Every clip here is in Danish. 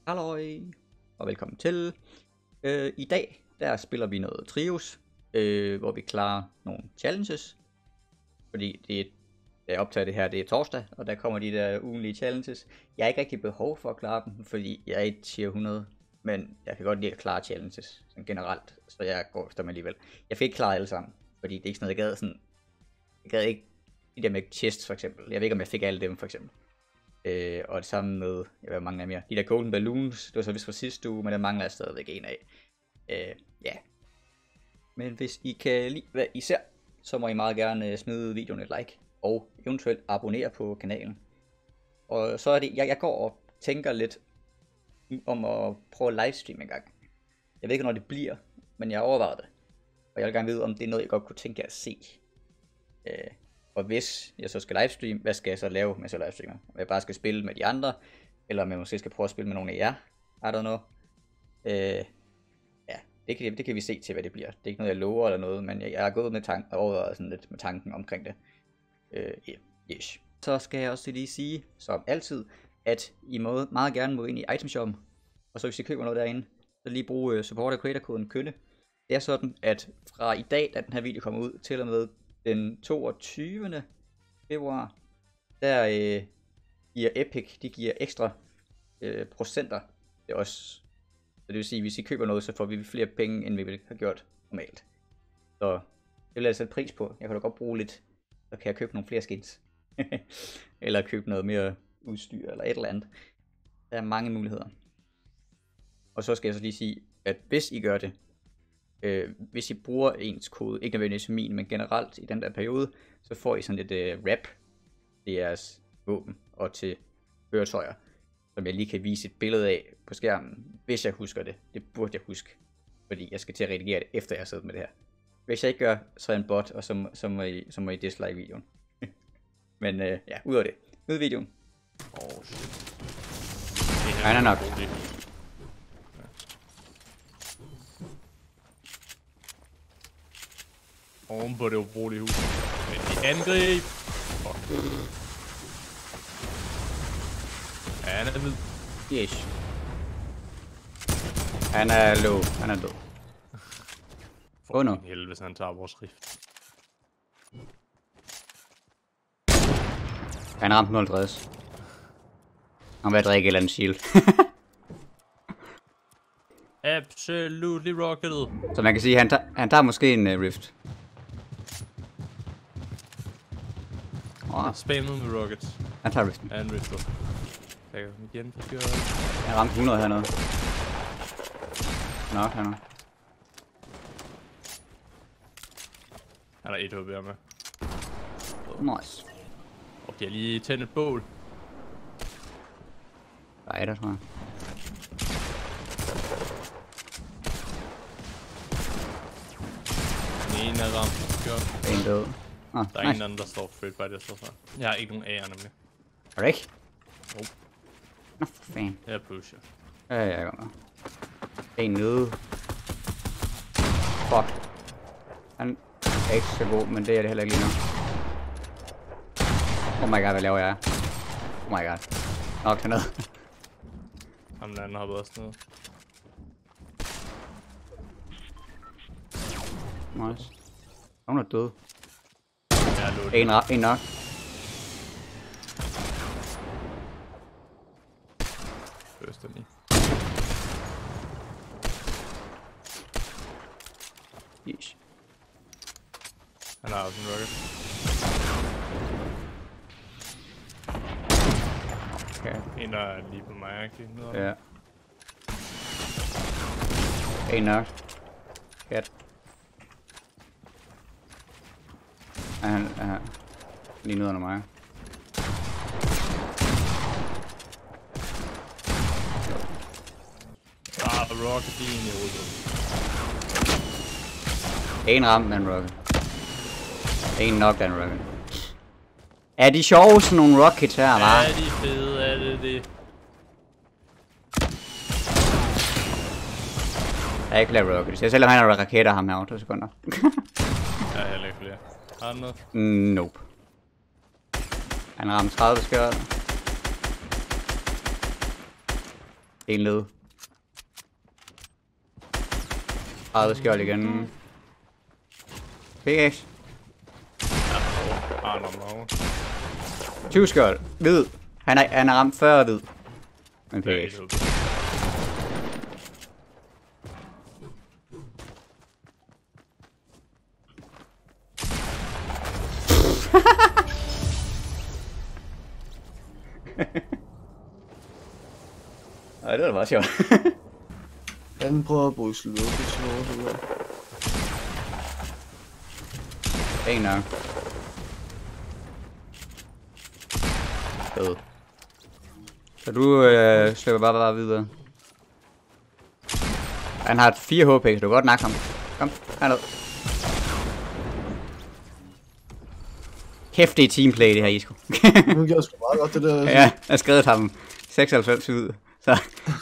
Halløj, og velkommen til. I dag, der spiller vi noget Trios, hvor vi klarer nogle challenges. Fordi jeg optager det her, det er torsdag, og der kommer de der ugenlige challenges. Jeg har ikke rigtig behov for at klare dem, fordi jeg er i tier 100. Men jeg kan godt lide at klare challenges, sådan generelt, så jeg går efter dem alligevel. Jeg fik ikke klaret alle sammen, fordi det er ikke sådan noget, jeg gad ikke de der med chests for eksempel. Jeg ved ikke, om jeg fik alle dem for eksempel. Og det samme med, jeg vil mangle mere. De der golden balloons, det var så vist fra sidste uge, men der mangler jeg stadigvæk en af. Ja. Men hvis I kan lide hvad I ser, så må I meget gerne smide videoen et like, og eventuelt abonnere på kanalen. Og så er det, jeg går og tænker lidt om at prøve at livestream en gang. Jeg ved ikke, når det bliver, men jeg overvejer det. Og jeg vil gerne vide, om det er noget, jeg godt kunne tænke jer at se. Og hvis jeg så skal livestream, hvad skal jeg så lave, mens jeg livestreamer? Om jeg bare skal spille med de andre, eller om jeg måske skal prøve at spille med nogle af jer. I don't know. Ja, det kan vi se til, hvad det bliver. Det er ikke noget, jeg lover eller noget, men jeg er gået med overvejet sådan lidt med tanken omkring det. Yes. Så skal jeg også lige sige, som altid, at I må meget gerne gå ind i itemshoppen. Og så hvis I køber noget derinde, så lige bruge support og creator-koden KØNDE. Det er sådan, at fra i dag, da den her video kommer ud, til og med den 22. februar, der giver Epic, de giver ekstra procenter til os. Så det vil sige, at hvis I køber noget, så får vi flere penge, end vi ville have gjort normalt. Så det vil jeg sætte pris på. Jeg kan da godt bruge lidt, så kan jeg købe nogle flere skins. Eller købe noget mere udstyr, eller et eller andet. Der er mange muligheder. Og så skal jeg så lige sige, at hvis I gør det, hvis I bruger ens kode, ikke nødvendigvis min, men generelt i den der periode, så får I sådan lidt rap til jeres våben og til køretøjer, som jeg lige kan vise et billede af på skærmen, hvis jeg husker det. Det burde jeg huske, fordi jeg skal til at redigere det, efter jeg har siddet med det her. Hvis jeg ikke gør, så er jeg en bot, og så må I dislike videoen. Men ja, ud af det. Ud af videoen. Han er nok. Oven på det ubrugelige hus. Angreb! Han er hvid. Yes. Han er low. Han er død. Åh nu. Helvede, hvis han tager vores rift. Han ramte 060. Han vil drikke et eller andet shield. Absolutely rocketed. Så man kan sige, han tager måske en rift. Spammet med rockets. Han tager riften. Ja, en rifter. Jeg kan igen for skjort. Han ramte 100 hernede. Nok hernede. Han er 1 HP med. Nice. Og de har lige tændt et bål. Der er der, tror jeg. Den ene er ramt. Godt. En død. Der er ingen anden, der står straight by det, så. Jeg har ikke nogen A'er nemlig. Er det ikke? Nope. Nå, for fanden. Jeg er pusher. Ja, jeg gør det. En nede. Fuck. Han er ikke så god, men det er det heller ikke lige nu. Oh my god, hvad laver jeg? Oh my god. Nok hernede. Ham den anden har været også nede. Nice. Hun er død. En nok. Først den i. Yes. Han har også en rocket. Okay. En der er lige på mig, ikke? Ja. En nok. Kat. Han er lige nede under mig. Rocket lige ind i hovedet. En ramt med en rocket. En nok den rocket. Er de sjove sådan nogle rockets her, hva'? Er de fede, er det? Jeg har ikke lavet rockets. Jeg selvom han har raketter ham her 2 sekunder. Jeg har heller ikke flere. Har han noget? Nope. Han ramte 30 skørt. En ned. 30 skjold igen. PX. Ah, no. 20 skjold. Hvid. Han er ramt 40 hvid. Men PX. Ej, det var meget sjovt. Han prøver at bruge slået. En nok. Fed. Så du slipper bare videre. Han har 4 HP, så du kan godt nakke ham. Kom, herned. Hæftig teamplay det her, Isco. Nu gør jeg sgu meget godt det der. Ja, jeg har skrevet ham 96 ud. Så.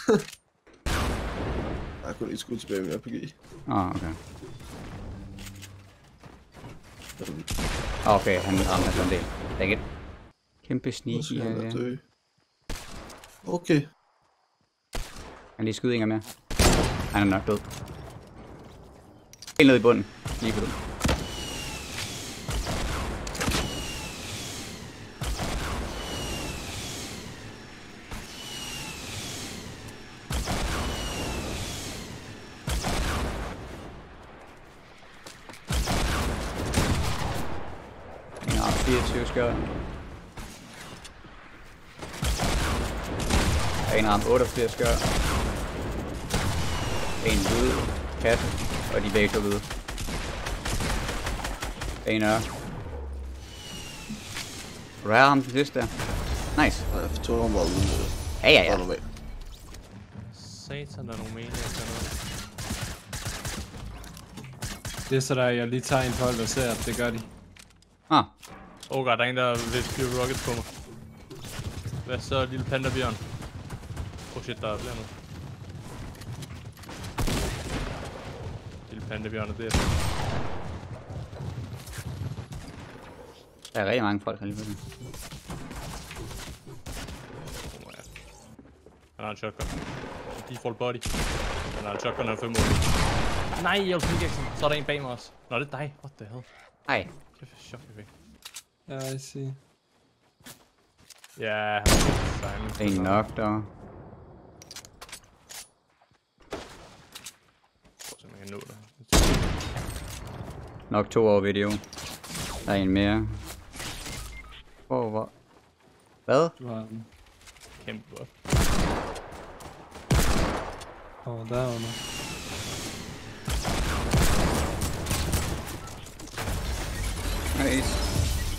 Jeg kunne ikke skud tilbage med RPG. Okay. Okay, han rammer sådan en del. Dang it. Kæmpe sneaky her. Ja. Okay. Han lige skyde en mere. Han er nok død. Helt ned i bunden. Lige på den. En ramt 24 skjold. En ramt 88 skjold. En hvid kasse, og de begge to hvide. En ør. Du har ramt den sidste der. Nice. Nej, jeg fortog ham bare uden. Ja. Satan, der er nogle meninger til noget. Det er så der, jeg lige tager en på hold og ser, at det gør de. Ah. Oh god, der er en, der vil fyre rockets på mig. Hvad så, lille pandabjørn? Oh shit, der bliver noget. Lille pandabjørn er det. Der er rigtig mange folk her lige på det. Oh, ja. Han har en shotgun. Default body. Han har en shotgun og 5 mål. Nej, jeg vil ikke. Så er der en bag mig også. Nå, det er dig. What the hell? Ej. Kæft, chok, jeg fik. Ja, I see. Ja, En nok der. Jeg tror simpelthen, jeg kan nå det. Nok 2 over video. Der er en mere. Hvor? Hvad? Du har den. Kæmpe godt. Derunder. Nice.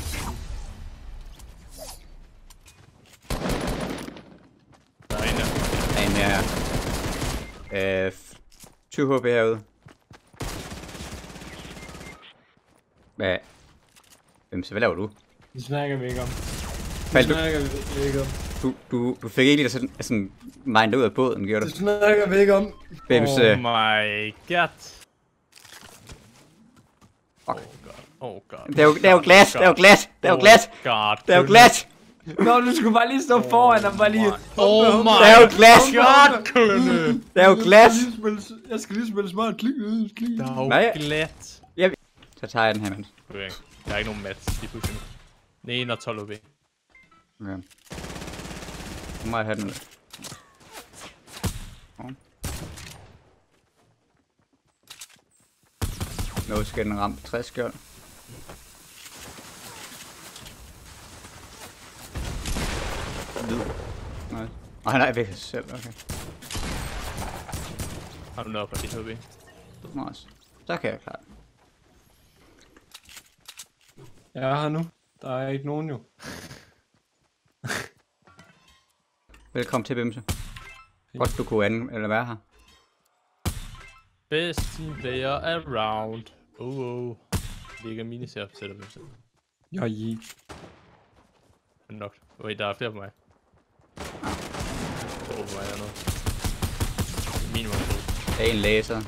Der er en der. Der er en mere her. 20 HP herude. Hvad? Hvad laver du? Det snakker vi ikke om. Faldt Det du? snakker vi ikke om. Du fik ikke lige sådan mindet ud af båden, gjorde du? Det snakker vi ikke om. Bimse. Oh my god. Fuck. Oh god. Det er jo glat. Det er jo glat. Det er jo glat. God. Det er jo glat. Nå, du skulle bare lige stå foran og bare lige... Oh my Det er jo glat. god, Kønne. Det er jo glat. Jeg skal lige spille smart klik. Der er jo Nej. glat. Så tager jeg den her, mand. Okay. Der er ikke nogen mats. De er fuldstændig. Den ene og 12 OB. Okay. Nu må jeg have den ud. Nu skal den ramme 60 skjold. Nej. Nej, nej, væk selv, okay. Har du noget på dit HB? Nice. Så kan jeg klare det. Jeg er her nu. Der er ikke nogen jo. Velkommen til Bimse. Godt du kunne eller være her. Best team player around. Oh. Det ikke er miniserf til dig, Bimse. Jeg er yeet. Han er nok. Wait, der er flere på mig. På mig er noget. Minimum 2. Der er en laser.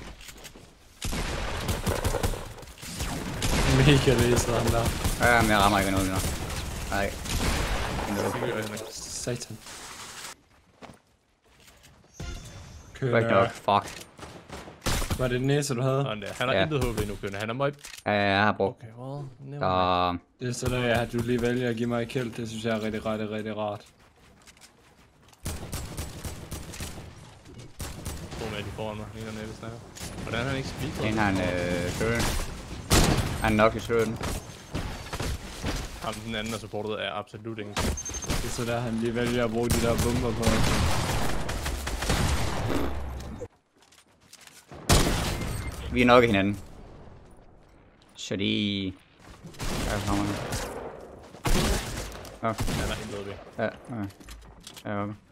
Mega læser han der. Ja, men jeg rammer ikke noget nu. Nej. Satan. Break nok. Fuck. Var det den næste, du havde? Sådan der. Han har Ja. intet håb endnu, Kønne. Han er meget... Ja, jeg har brugt. Okay, well, never Så... mind. Det er så der, at du lige vælger at give mig et kæld. Det synes jeg er rigtig rart. To med de foran mig. En eller anden snakker. Hvordan er han ikke speed? En har en turn. Han er nok i turn. Ham den anden er supportet af absolut ingen. Det er så der, han lige vælger at bruge de der bomber på. Vi er nok i hinanden. Så de... Der kommer han. Han er helt ved. Ja, okay. Ja, okay.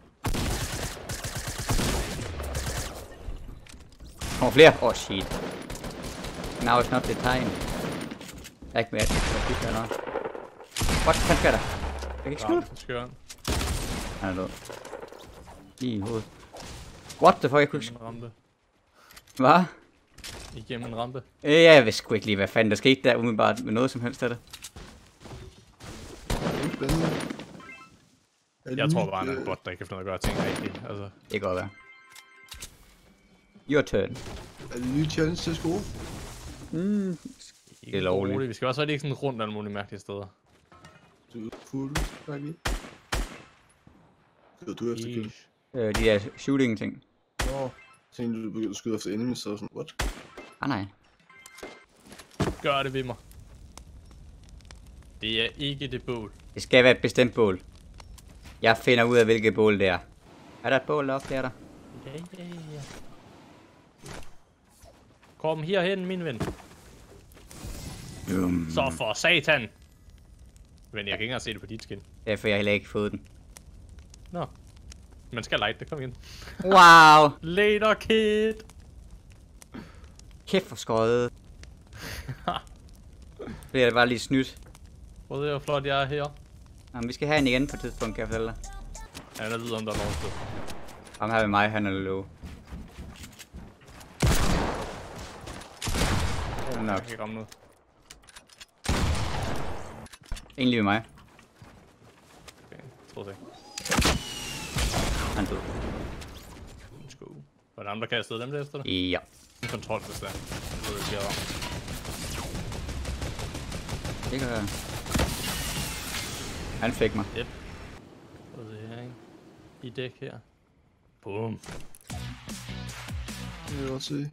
Kommer flere? Åh, shit. Now it's not the time. Jeg er ikke mere, at det er noget. What? Hvad sker der? Jeg kan ikke skyde. Skør han. Han er død. Lige i hovedet. What the fuck? Jeg kunne ikke En rampe. Hvad? Igennem en rampe. Jeg vidste sgu ikke lige, hvad fanden der skete der umiddelbart med noget som helst af det. Det er spændende. Jeg tror bare, han er en bot, der ikke kan finde ud af at gøre ting rigtigt. Altså, Det kan godt være. Your turn. Er det nye challenge til skole? Det er lovligt. Vi skal også ikke sådan rundt alle mulige mærkelige steder. Du er fuld, faktisk. Du er efter kill. De der shooting ting. Nå. Tænkte du begyndte at skyde efter enemies, så sådan, what? Nej. Gør det ved mig. Det er ikke det bål. Det skal være et bestemt bål. Jeg finder ud af, hvilket bål det er. Er der et bål deroppe? Det er der. Ja. Kom herhen, min ven. Så for satan. Men jeg kan ikke engang se det på dit skin. Derfor har jeg heller ikke fået den. Nå. Man skal light det, kom igen. Wow! Later, kid. Kæft for skøjet. Det er bare lige snydt. Prøv det, hvor flot jeg er her. Jamen, vi skal have en igen på et tidspunkt, kan jeg fortælle dig. Han er videre, om der er nogen sted. Ham her ved mig, han er low. Jeg Nok. kan ikke ramme noget. Egentlig ved mig. Okay, tror jeg ikke. Han er død. Let's go. Var der andre, der kastede dem der efter dig? Ja. En kontrol, hvis det er. Jeg ved ikke, hvad der er. Det gør jeg. Han fik mig. Yep. Og det her, ikke? I dæk her. Boom. Det vil jeg også se.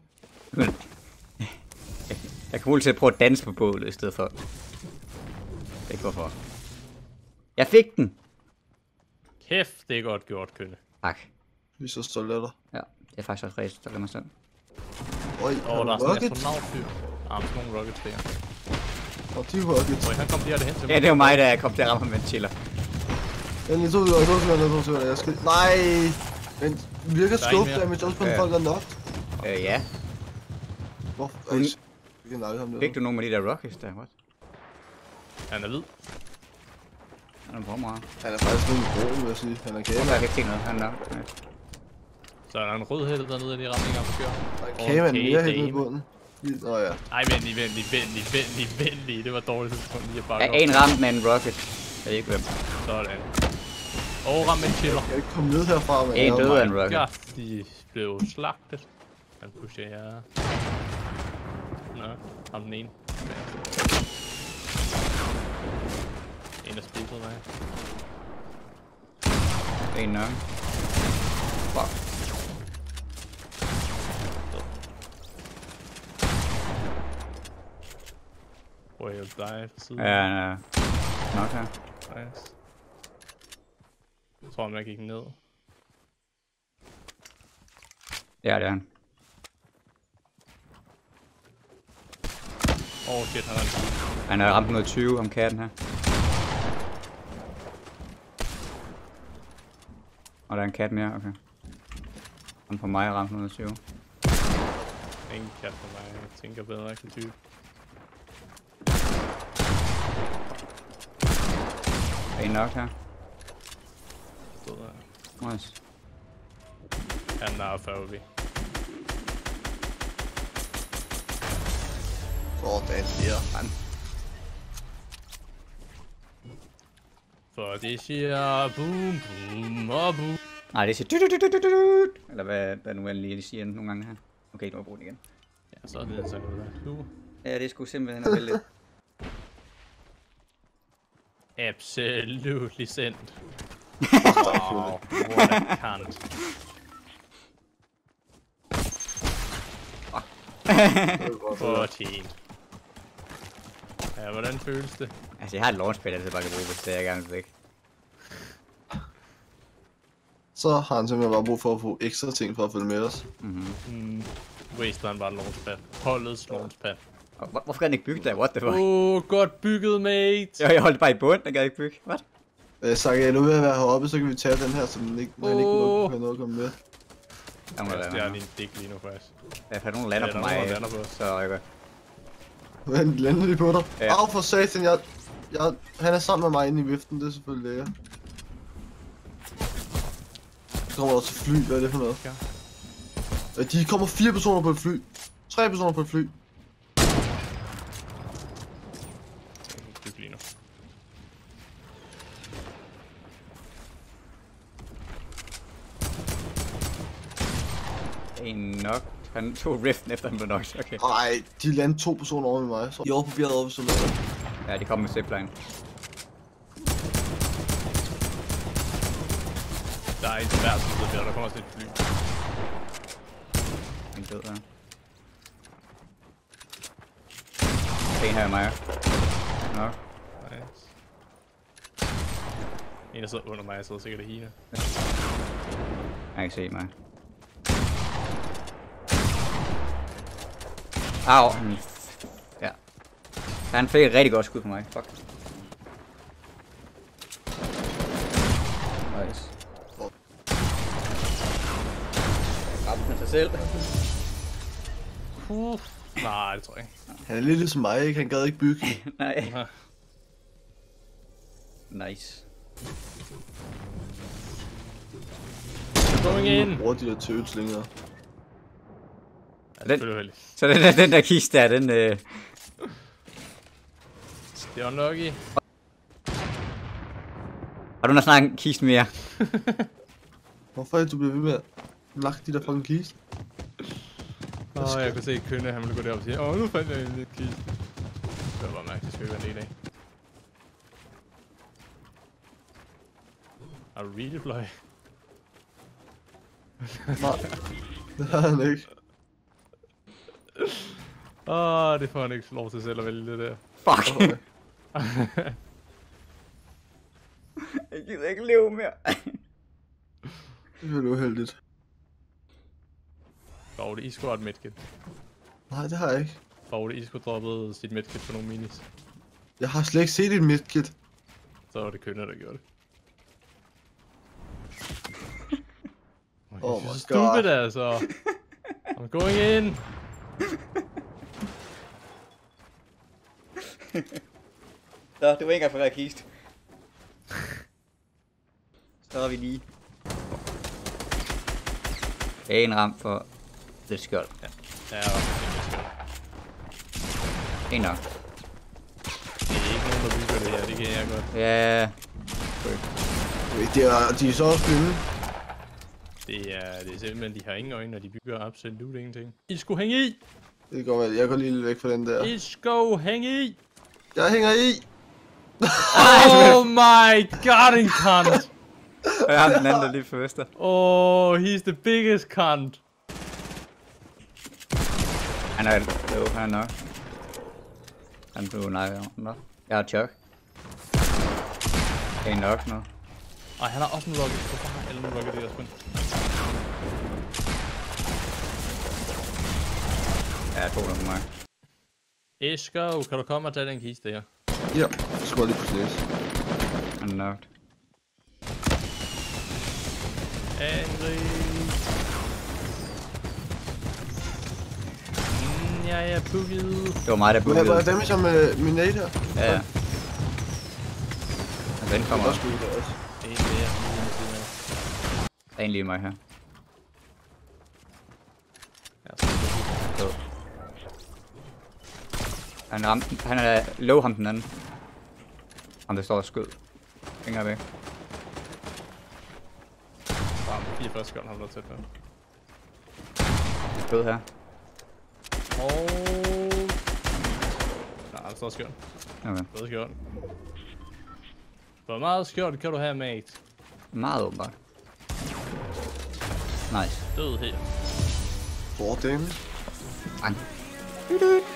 Jeg kommer til at prøve at danse på bålet i stedet for. Det er ikke hvorfor. Jeg fik den! Kæft, det er godt gjort, Kønne. Tak. Vi er så stolte af dig. Ja, det er faktisk også rigtig stolt af mig selv. Øj, Der er sådan en astronautfyr. Ah, men sådan nogle rockets der. Og de rockets. Øj, han kom lige hen til mig. Ja, det var mig, der kom til at ramme ham med en chiller. Men jeg tror, jeg skal... Nej! Men virker Der er skub en mere. damage også på den folk, der er nok. Ja. Hvorfor? Hun- Vi kan nakke ham der. Fik du nogle af de der rockets der? What? Han er hvid. Han er på mig. Han er faktisk rimelig brun, vil jeg sige. Han er kæmpe. Jeg kan ikke se noget. Han er nok. Ja. Så er der en rød hætte dernede af de ramninger på skør. Kæmpe er mere Okay, helt i dame. bunden. Nå ja. Ej, venlig. Det var dårligt tidspunkt lige at bakke Ja, op. en ramt med en rocket. Jeg ved ikke hvem. Sådan. Og ram med en chiller. Jeg kan ikke komme ned herfra, men... En døde af en rocket. Ja, de blev slagtet. Han pusher her. Nå, ham den ene. En er splittet mig. En nok. Fuck. Prøv at hjælpe dig fra siden. Ja, han er nok her. Nice. Jeg tror, man gik ned. Ja, det er han. Shit, han er en... Han er ramt 120 om katten her. Og der er en kat mere, okay. Han på mig er ramt 120. Ingen kat for mig. Jeg tænker bedre, jeg kan type. Er en nok her? Stod der. Nice. Han er 40 vi. Sådan der. For det siger boom, boom og boom. Nej, det siger eller hvad nu end lige siger nogle gange her. Okay, nu har jeg brugt den igen. Ja, så er det så godt. Ja, det er sgu simpelthen vældigt. Absolutely sendt. Wow, what a cunt. Fortjent. Ja, hvordan føles det? Altså, jeg har et launchpad, jeg bare kan bruge, hvis det er jeg gerne vil væk. Så har han simpelthen bare brug for at få ekstra ting for at følge med os. Waster han bare launchpad. Holdets launchpad. Hvorfor kan den ikke bygge der? What the fuck? Godt bygget, mate! Jeg holdt bare i bund, den kan ikke bygge. What? Sakke, jeg er nu ved at være heroppe, så kan vi tage den her, så den ikke, man ikke kan noget at komme med. Jeg er lige en dæk lige nu, faktisk. Jeg har nogen lander på mig, så jeg gør. Vent, lander de på dig? Ja. Au for satan, han er sammen med mig inde i viften, det er selvfølgelig lækker. Så kommer der også fly, hvad er det for noget? Ja. De kommer 4 personer på et fly. 3 personer på et fly. Bygge lige nu. En nok. Han tog riften efter han blev nok. Okay. Ej, de landede 2 personer over med mig. Så de er over på bjerget over sådan noget. Ja, de kom med zipline. Der er en til hver side, der kommer også et fly. En død der. En her i mig. Nok. Nice. En der sidder under mig, jeg sidder sikkert i hende. Jeg kan se mig. Au. Ja. Han fik et rigtig godt skud på mig. Fuck. Nice. Ramte med sig selv. Nej, det tror jeg ikke. Han er lidt ligesom mig, ikke? Han gad ikke bygge. Nej. Nice. Going in! Bruger de der tøvs længere. Ja, den, så den der kiste der, den Det er unlucky. Har du nok snakket en kiste mere? Hvorfor er det, du bliver ved med at lakke de der fucking kiste? Jeg kunne se Kønne, han ville gå derop og sige, nu fandt jeg en lidt kiste. Det var bare mærkeligt, det skal ikke være en del af. Har du really fly? Nej, det har han ikke. Det får han ikke lov til selv at vælge det der. Fuck! Jeg gider ikke leve mere. Det er uheldigt. Borg det Isco et medkit. Nej, det har jeg ikke. Borg det Isco droppede sit medkit på nogle minis. Jeg har slet ikke set et medkit. Så var det Kønne, der gjorde det. Oh my god. Stupid altså. I'm going in. Så, det var ikke engang for at kiste. Så er vi lige. En ram for det skjold. Ja, og En nok. det er ikke nogen, der bygger det her, det kan jeg godt. Ja. De er så også blinde. Det er simpelthen, de har ingen øjne, og de bygger absolut ingenting. Isco, hæng i! Det går vel, jeg går lige lidt væk fra den der. Isco, hæng i! Jeg hænger i! Oh my god, en cunt! Jeg har den anden der lige for vester. Oh, he's the biggest cunt. Han er nok. Han blev nok. Jeg har chok. Det er nok nu. Ej, han har også en rocket. Hvorfor har alle en rocket i deres spil? Ja, jeg tog den på mig. Isco, kan du komme og tage den kiste der? Ja, jeg skal lige på slæs. Han er nok. Angry. Jeg er boogiet. Det var mig, der Må jeg bookede. damage ham med min nade her? Ja, ja. Og den kommer også. Det er en mere. Der er en lige mig her. Så. Han ramte den. Han er low ham den anden. Ham der står og skød. Længere væk. lige første skjold, han var tæt på. Død her. Nej, der står skjold. Okay. Bedre skjold. Hvor meget skjold kan du have, mate? Meget åbenbart. Nice. Død her. Hvor damn. Bang.